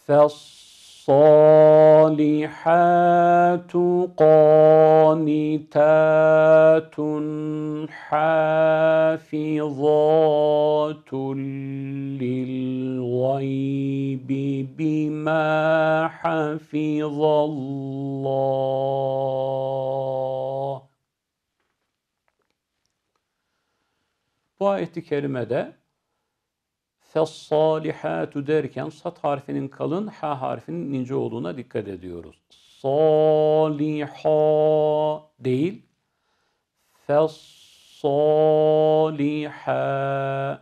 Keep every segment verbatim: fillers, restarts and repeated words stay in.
فالصالحات قانتات حافظات للغيب بما حفظ الله. Bu ayet-i kerimede fes-salihatu derken sat harfinin kalın, ha harfinin ince olduğuna dikkat ediyoruz. Saliha değil, fes-saliha,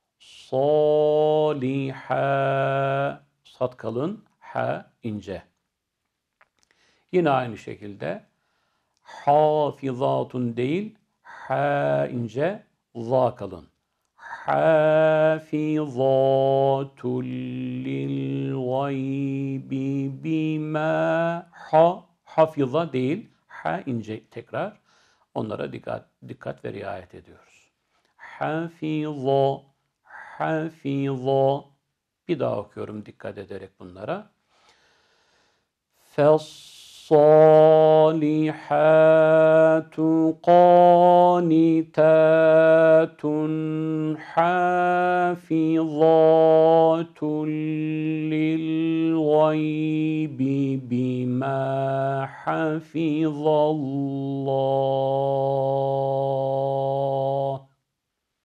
saliha, sat kalın, ha ince. Yine aynı şekilde hafizatun değil, ha ince, za kalın. Hafizatun lil gaybi bima, ha hafiza değil, ha ince tekrar. Onlara dikkat, dikkat ve riayet ediyoruz. Hafiza, hafiza. Bir daha okuyorum dikkat ederek bunlara. فالصالحات قانتات حافظات للغيب بما حفظ الله.